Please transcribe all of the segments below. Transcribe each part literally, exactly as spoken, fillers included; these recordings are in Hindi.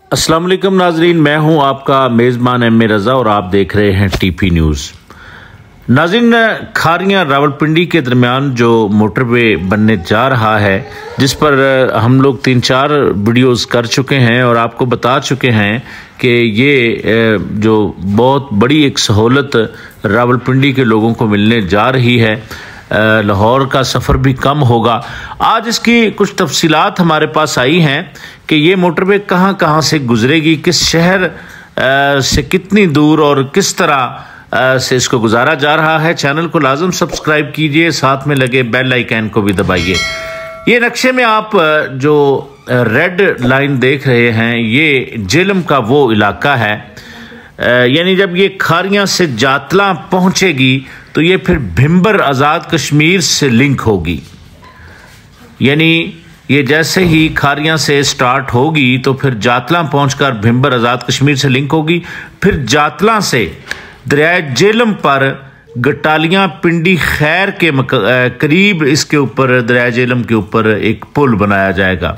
अस्सलाम वालेकुम नाजरीन, मैं हूं आपका मेज़बान एम ए रज़ा और आप देख रहे हैं टीपी न्यूज़। नाजरीन, खारियां रावलपिंडी के दरमियान जो मोटरवे बनने जा रहा है, जिस पर हम लोग तीन चार वीडियोस कर चुके हैं और आपको बता चुके हैं कि ये जो बहुत बड़ी एक सहूलत रावलपिंडी के लोगों को मिलने जा रही है, लाहौर का सफ़र भी कम होगा। आज इसकी कुछ तफसीलात हमारे पास आई हैं कि ये मोटरवे कहाँ कहाँ से गुजरेगी, किस शहर से कितनी दूर और किस तरह से इसको गुजारा जा रहा है। चैनल को लाजम सब्सक्राइब कीजिए, साथ में लगे बेल आइकन को भी दबाइए। ये नक्शे में आप जो रेड लाइन देख रहे हैं, ये जेलम का वो इलाका है, यानी जब ये खारियां से जातला पहुंचेगी तो ये फिर भिंबर आज़ाद कश्मीर से लिंक होगी। यानी ये जैसे ही खारियां से स्टार्ट होगी तो फिर जातला पहुंचकर भिंबर आज़ाद कश्मीर से लिंक होगी। फिर जातला से दरिया जेलम पर गटालियां पिंडी खैर के करीब इसके ऊपर दरिया जेलम के ऊपर एक पुल बनाया जाएगा।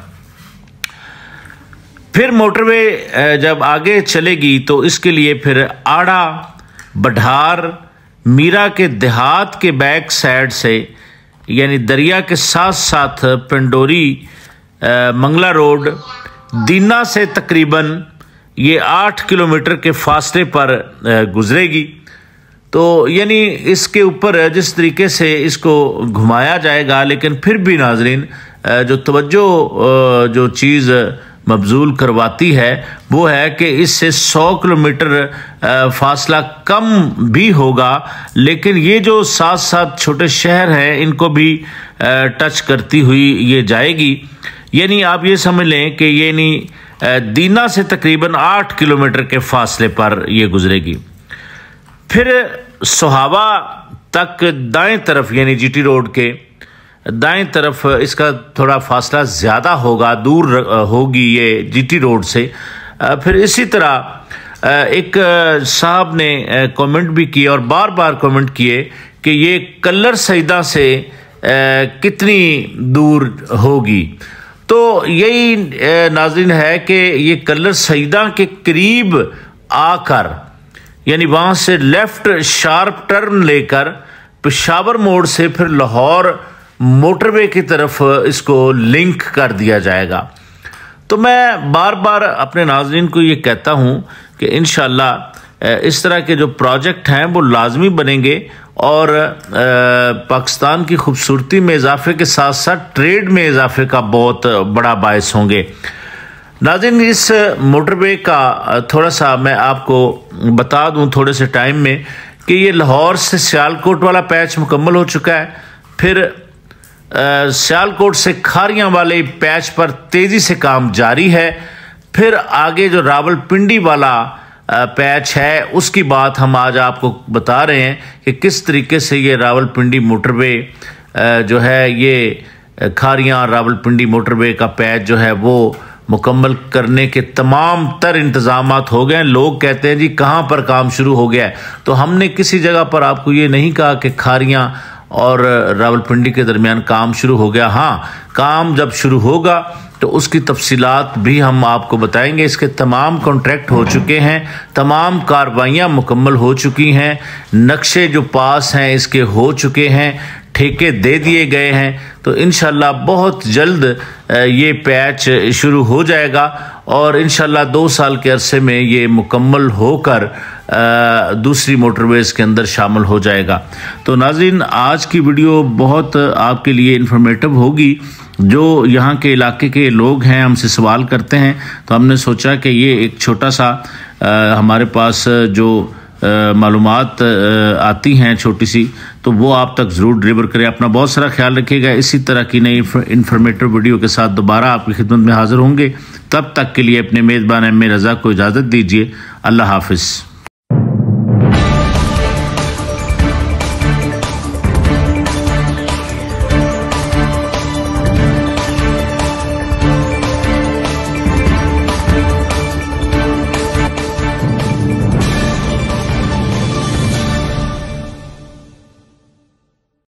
फिर मोटरवे जब आगे चलेगी तो इसके लिए फिर आड़ा, बढ़ार, मीरा के देहात के बैक साइड से, यानी दरिया के साथ साथ पंडोरी, मंगला रोड, दीना से तकरीबन ये आठ किलोमीटर के फासले पर गुजरेगी। तो यानी इसके ऊपर जिस तरीके से इसको घुमाया जाएगा, लेकिन फिर भी नाजरीन जो तवज्जो जो चीज़ मबजूल करवाती है वो है कि इससे सौ किलोमीटर फासला कम भी होगा, लेकिन ये जो साथ साथ छोटे शहर हैं इनको भी टच करती हुई ये जाएगी। यानी आप ये समझ लें कि ये नहीं दीना से तकरीबन आठ किलोमीटर के फासले पर ये गुजरेगी। फिर सोहावा तक दाएं तरफ, यानी जीटी रोड के दाएं तरफ इसका थोड़ा फासला ज़्यादा होगा, दूर होगी ये जीटी रोड से। फिर इसी तरह एक साहब ने कमेंट भी किए और बार बार कमेंट किए कि ये कल्लर सईदा से कितनी दूर होगी। तो यही नाज़रीन है कि ये कल्लर सईदा के करीब आकर, यानी वहाँ से लेफ़्ट शार्प टर्न लेकर पेशावर मोड़ से फिर लाहौर मोटरवे की तरफ इसको लिंक कर दिया जाएगा। तो मैं बार बार अपने नाज़रीन को ये कहता हूँ कि इंशाअल्लाह इस तरह के जो प्रोजेक्ट हैं वो लाजमी बनेंगे और पाकिस्तान की खूबसूरती में इजाफे के साथ साथ ट्रेड में इजाफे का बहुत बड़ा बायस होंगे। नाज़रीन, इस मोटरवे का थोड़ा सा मैं आपको बता दूँ थोड़े से टाइम में कि ये लाहौर से सियालकोट वाला पैच मुकम्मल हो चुका है। फिर सियालकोट से खारियां वाले पैच पर तेज़ी से काम जारी है। फिर आगे जो रावलपिंडी वाला पैच है उसकी बात हम आज आपको बता रहे हैं कि किस तरीके से ये रावलपिंडी मोटरवे जो है, ये खारियां रावलपिंडी मोटरवे का पैच जो है वो मुकम्मल करने के तमाम तर इंतज़ामात हो गए। लोग कहते हैं जी कहाँ पर काम शुरू हो गया है, तो हमने किसी जगह पर आपको ये नहीं कहा कि खारियां और रावलपिंडी के दरमियान काम शुरू हो गया। हाँ, काम जब शुरू होगा तो उसकी तफसीलात भी हम आपको बताएंगे। इसके तमाम कॉन्ट्रैक्ट हो चुके हैं, तमाम कार्रवाइयाँ मुकम्मल हो चुकी हैं, नक्शे जो पास हैं इसके हो चुके हैं, ठेके दे दिए गए हैं। तो इंशाल्लाह बहुत जल्द ये पैच शुरू हो जाएगा और इंशाल्लाह दो साल के अरसे में ये मुकम्मल होकर दूसरी मोटरवेज़ के अंदर शामिल हो जाएगा। तो नाज़रीन, आज की वीडियो बहुत आपके लिए इन्फॉर्मेटिव होगी। जो यहाँ के इलाके के लोग हैं हमसे सवाल करते हैं, तो हमने सोचा कि ये एक छोटा सा आ, हमारे पास जो मालूमात आती हैं छोटी सी, तो वो आप तक ज़रूर डिलीवर करें। अपना बहुत सारा ख्याल रखिएगा। इसी तरह की नई इन्फॉर्मेटिव वीडियो के साथ दोबारा आपकी खिदमत में हाज़िर होंगे। तब तक के लिए अपने मेज़बान एम ए रज़ा को इजाज़त दीजिए। अल्लाह हाफ़िज़।